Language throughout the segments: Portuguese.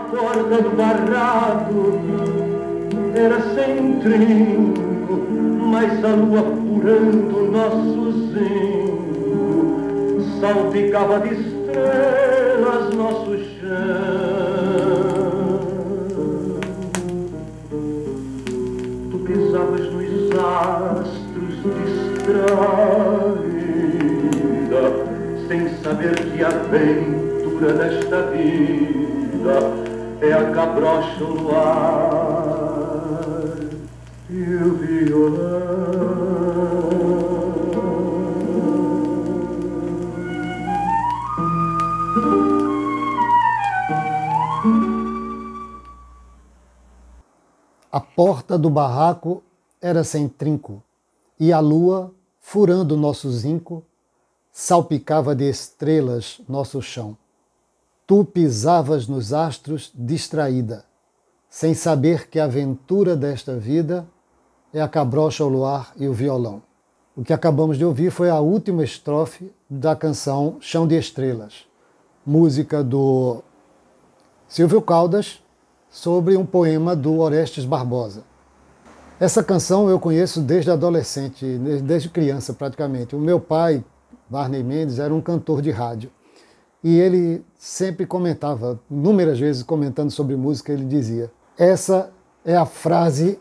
porta do barraco era sem trinco, mas a lua furando nosso zinco salpicava de estrelas nosso chão. Tu pisavas nos astros distraída, sem saber que a aventura desta vida é a cabrocha, o luar e o violão. A porta do barraco era sem trinco, e a lua, furando nosso zinco, salpicava de estrelas nosso chão. Tu pisavas nos astros distraída, sem saber que a aventura desta vida é a cabrocha, o luar e o violão. O que acabamos de ouvir foi a última estrofe da canção Chão de Estrelas, música do Silvio Caldas, sobre um poema do Orestes Barbosa. Essa canção eu conheço desde adolescente, desde criança praticamente. O meu pai, Barney Mendes, era um cantor de rádio. E ele sempre comentava, inúmeras vezes comentando sobre música, ele dizia: essa é a frase,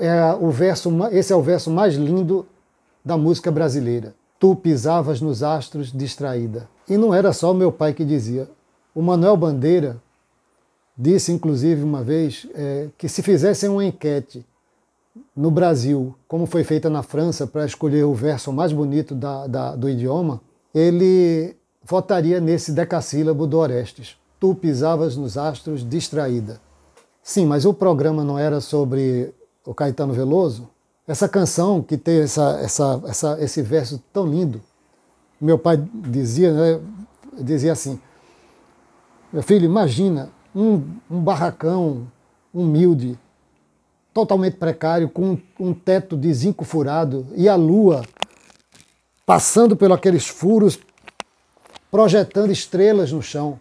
esse é o verso mais lindo da música brasileira. Tu pisavas nos astros distraída. E não era só o meu pai que dizia. O Manuel Bandeira disse, inclusive, uma vez, que se fizessem uma enquete no Brasil, como foi feita na França, para escolher o verso mais bonito do idioma, ele votaria nesse decassílabo do Orestes. Tu pisavas nos astros distraída. Sim, mas o programa não era sobre o Caetano Veloso? Essa canção que tem esse verso tão lindo, meu pai dizia, né, dizia assim: meu filho, imagina um barracão humilde, totalmente precário, com um teto de zinco furado e a lua passando por aqueles furos, projetando estrelas no chão.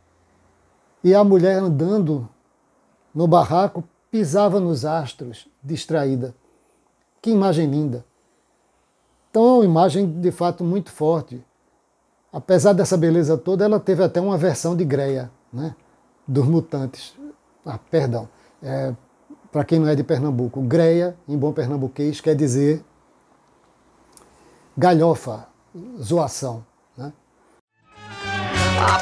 E a mulher andando no barraco pisava nos astros, distraída. Que imagem linda! Então é uma imagem de fato muito forte. Apesar dessa beleza toda, ela teve até uma versão de Greia, né, dos Mutantes. Perdão. Para quem não é de Pernambuco, Greia, em bom pernambuquês, quer dizer galhofa, zoação. Né? A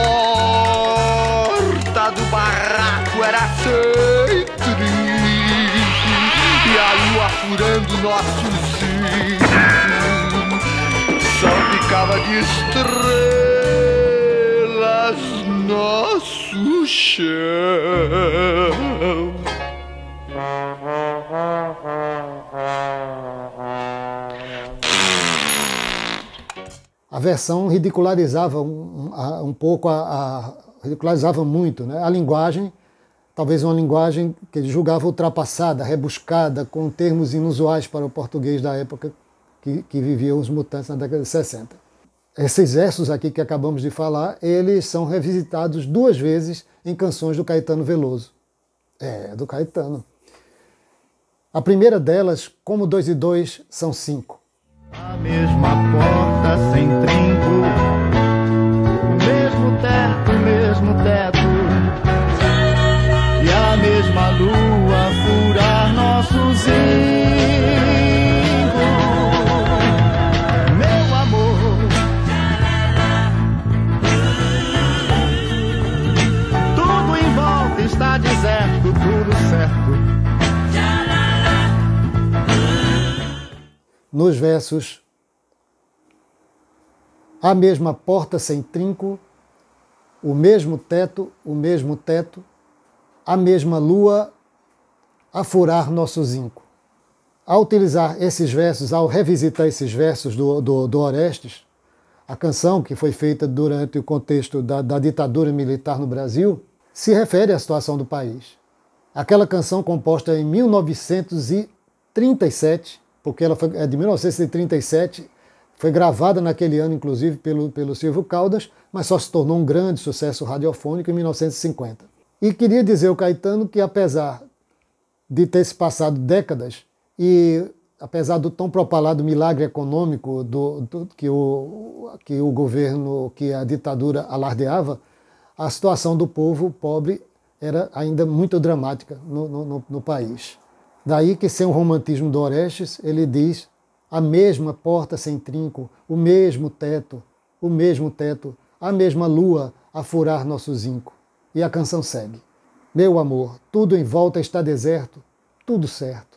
porta do barraco era sem trinco, e a lua furando nosso zinco salpicava de estrelas nosso chão. A versão ridicularizava um pouco, ridicularizava muito, né? A linguagem, talvez uma linguagem que ele julgava ultrapassada, rebuscada, com termos inusuais para o português da época que viviam os Mutantes na década de 60. Esses versos aqui que acabamos de falar, eles são revisitados 2 vezes em canções do Caetano Veloso. Do Caetano. A primeira delas, Como 2 e 2 são 5. A mesma porta sem trinco, o mesmo teto, e a mesma lua furar nosso zinco. Meu amor, tudo em volta está deserto, tudo certo. Nos versos, a mesma porta sem trinco, o mesmo teto, a mesma lua a furar nosso zinco. Ao utilizar esses versos, ao revisitar esses versos do Orestes, a canção que foi feita durante o contexto da ditadura militar no Brasil, se refere à situação do país. Aquela canção composta em 1937, porque ela é de 1937, foi gravada naquele ano, inclusive, pelo Silvio Caldas, mas só se tornou um grande sucesso radiofônico em 1950. E queria dizer ao Caetano que, apesar de ter se passado décadas e apesar do tão propalado milagre econômico que o governo, que a ditadura alardeava, a situação do povo pobre era ainda muito dramática no país. Daí que, sem o romantismo do Orestes, ele diz: a mesma porta sem trinco, o mesmo teto, a mesma lua a furar nosso zinco. E a canção segue: meu amor, tudo em volta está deserto, tudo certo.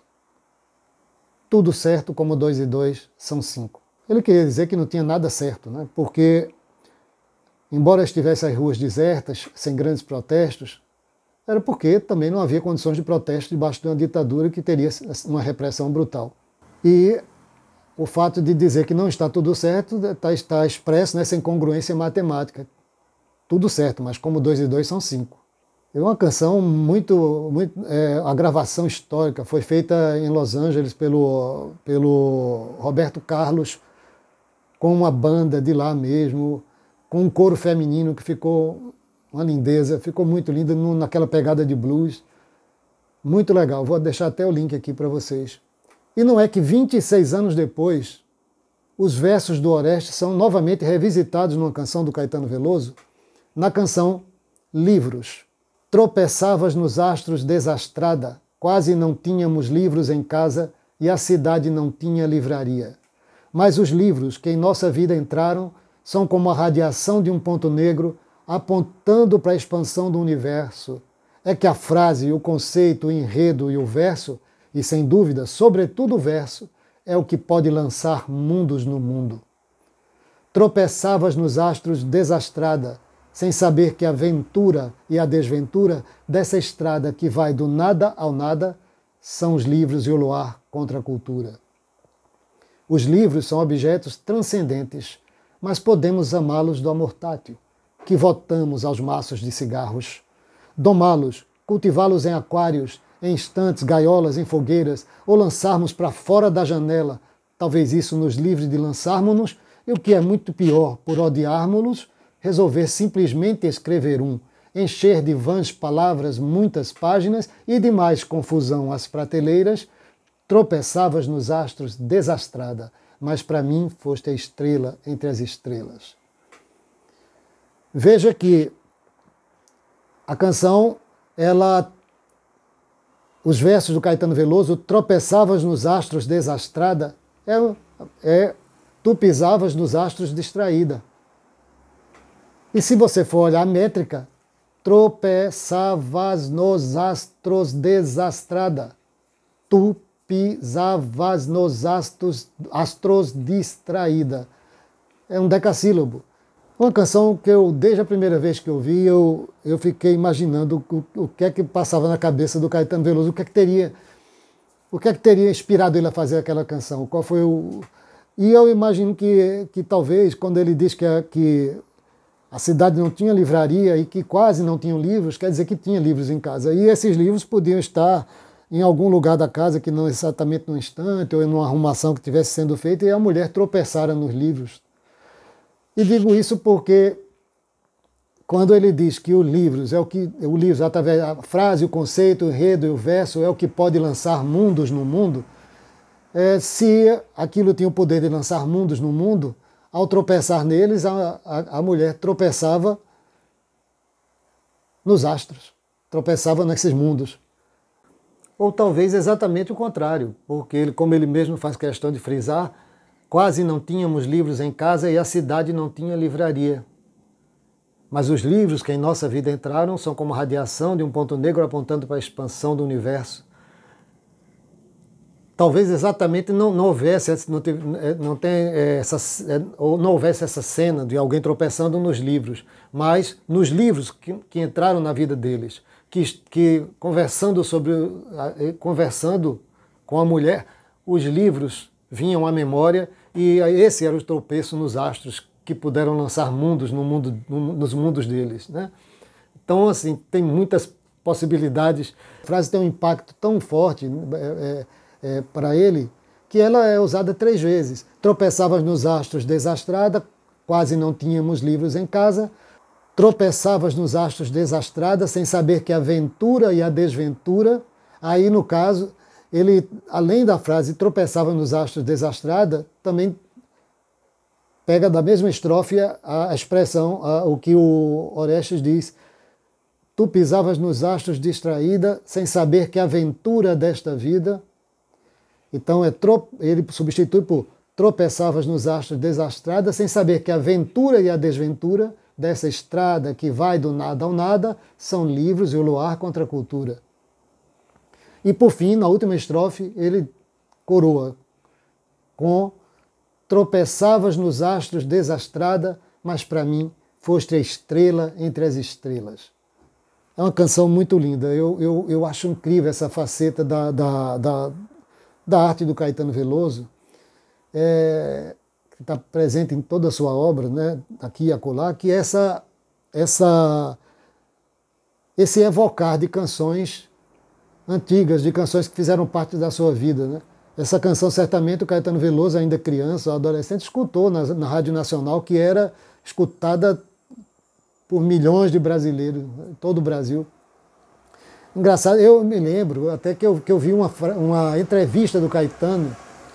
Tudo certo como 2 e 2 são 5. Ele queria dizer que não tinha nada certo, né? Porque, embora estivesse as ruas desertas, sem grandes protestos, era porque também não havia condições de protesto debaixo de uma ditadura que teria uma repressão brutal. E o fato de dizer que não está tudo certo está expresso nessa incongruência matemática. Tudo certo, mas como 2 e 2 são 5. É uma canção a gravação histórica, foi feita em Los Angeles pelo Roberto Carlos, com uma banda de lá mesmo, com um coro feminino que ficou uma lindeza, ficou muito linda naquela pegada de blues. Muito legal, vou deixar até o link aqui para vocês. E não é que 26 anos depois, os versos do Orestes são novamente revisitados numa canção do Caetano Veloso, na canção Livros. Tropeçavas nos astros desastrada, quase não tínhamos livros em casa e a cidade não tinha livraria. Mas os livros que em nossa vida entraram são como a radiação de um ponto negro apontando para a expansão do universo. É que a frase, o conceito, o enredo e o verso, e sem dúvida, sobretudo o verso, é o que pode lançar mundos no mundo. Tropeçavas nos astros desastrada, sem saber que a ventura e a desventura dessa estrada que vai do nada ao nada são os livros e o luar contra a cultura. Os livros são objetos transcendentes, mas podemos amá-los do amor tátil, que votamos aos maços de cigarros, domá-los, cultivá-los em aquários, em estantes, gaiolas, em fogueiras, ou lançarmos para fora da janela, talvez isso nos livre de lançarmos-nos, e o que é muito pior, por odiarmos-los, resolver simplesmente escrever encher de vãs palavras muitas páginas e de mais confusão as prateleiras, tropeçavas nos astros desastrada, mas para mim foste a estrela entre as estrelas. Veja que a canção, os versos do Caetano Veloso, tropeçavas nos astros desastrada, tu pisavas nos astros distraída. E se você for olhar a métrica, tropeçavas nos astros desastrada. Tu pisavas nos astros distraída. É um decassílabo. Uma canção que desde a primeira vez que eu ouvi, eu fiquei imaginando o que é que passava na cabeça do Caetano Veloso, o que é que teria inspirado ele a fazer aquela canção, qual foi o... E eu imagino que talvez, quando ele diz que a cidade não tinha livraria e que quase não tinham livros, quer dizer que tinha livros em casa. E esses livros podiam estar em algum lugar da casa, que não exatamente num estante ou em uma arrumação que estivesse sendo feita, e a mulher tropeçara nos livros. E digo isso porque quando ele diz que os livros através da frase, o conceito, o enredo e o verso é o que pode lançar mundos no mundo, se aquilo tinha o poder de lançar mundos no mundo, ao tropeçar neles, a mulher tropeçava nos astros, tropeçava nesses mundos. Ou talvez exatamente o contrário, porque, como ele mesmo faz questão de frisar, quase não tínhamos livros em casa e a cidade não tinha livraria. Mas os livros que em nossa vida entraram são como a radiação de um ponto negro apontando para a expansão do universo. Talvez exatamente não houvesse essa cena de alguém tropeçando nos livros, mas nos livros que entraram na vida deles, que conversando com a mulher, os livros vinham à memória e esse era o tropeço nos astros que puderam lançar mundos nos mundos deles, né? Então, assim, tem muitas possibilidades. A frase tem um impacto tão forte para ele, que ela é usada 3 vezes. Tropeçavas nos astros desastrada, quase não tínhamos livros em casa. tropeçavas nos astros desastrada, sem saber que a ventura e a desventura, aí no caso, ele, além da frase tropeçava nos astros desastrada, também pega da mesma estrofe a expressão, o que o Orestes diz: tu pisavas nos astros distraída, sem saber que a aventura desta vida. Então ele substitui por tropeçavas nos astros desastrada, sem saber que a aventura e a desventura dessa estrada que vai do nada ao nada são livros e o luar contra a cultura. E por fim, na última estrofe, ele coroa com tropeçavas nos astros desastrada, mas para mim foste a estrela entre as estrelas. É uma canção muito linda. Eu acho incrível essa faceta da arte do Caetano Veloso, que está presente em toda a sua obra, né, aqui e acolá, que é esse evocar de canções antigas, de canções que fizeram parte da sua vida, né? Essa canção, certamente, o Caetano Veloso, ainda criança, adolescente, escutou na Rádio Nacional, que era escutada por milhões de brasileiros, em todo o Brasil. Engraçado, eu me lembro até que eu vi uma entrevista do Caetano,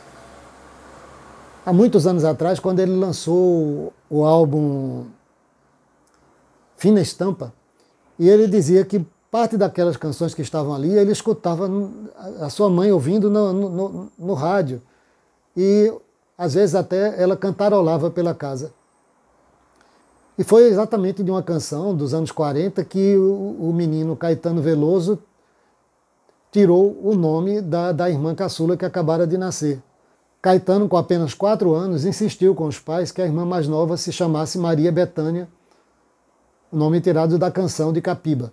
há muitos anos atrás, quando ele lançou o álbum Fina Estampa, e ele dizia que parte daquelas canções que estavam ali, ele escutava a sua mãe ouvindo no rádio. E, às vezes, até ela cantarolava pela casa. E foi exatamente de uma canção dos anos 40 que o menino Caetano Veloso tirou o nome da irmã caçula que acabara de nascer. Caetano, com apenas 4 anos, insistiu com os pais que a irmã mais nova se chamasse Maria Bethânia, o nome tirado da canção de Capiba.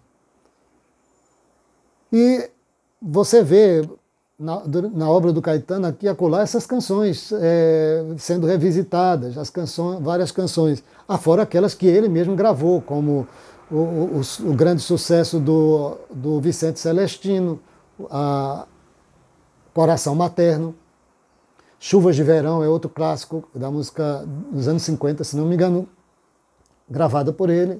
E você vê na obra do Caetano aqui e acolá essas canções sendo revisitadas, várias canções, afora aquelas que ele mesmo gravou, como o grande sucesso do Vicente Celestino, Coração Materno. Chuvas de Verão é outro clássico da música dos anos 50, se não me engano, gravada por ele.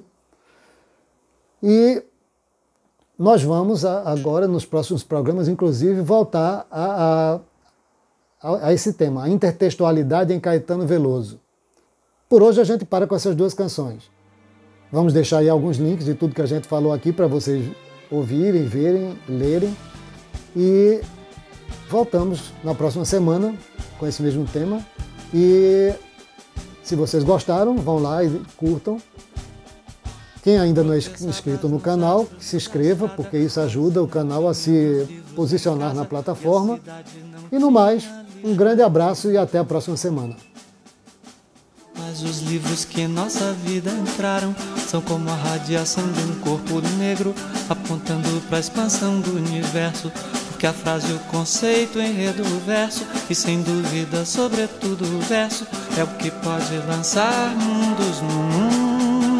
E nós vamos agora, nos próximos programas, inclusive, voltar a esse tema, a intertextualidade em Caetano Veloso. Por hoje a gente para com essas 2 canções. Vamos deixar aí alguns links de tudo que a gente falou aqui para vocês ouvirem, verem, lerem. E voltamos na próxima semana com esse mesmo tema. E se vocês gostaram, vão lá e curtam. Quem ainda não é inscrito no canal, se inscreva, porque isso ajuda o canal a se posicionar na plataforma. E no mais, um grande abraço e até a próxima semana. Mas os livros que em nossa vida entraram são como a radiação de um corpo negro apontando para a expansão do universo. Porque a frase, o conceito, o enredo, o verso e sem dúvida, sobretudo o verso é o que pode lançar mundos no mundo.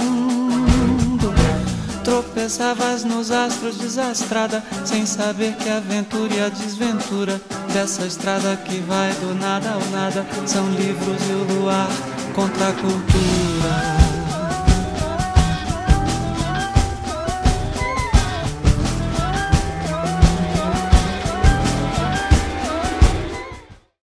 Tropeçavas nos astros desastrada, sem saber que a aventura e a desventura dessa estrada que vai do nada ao nada são livros e o luar contra a cultura.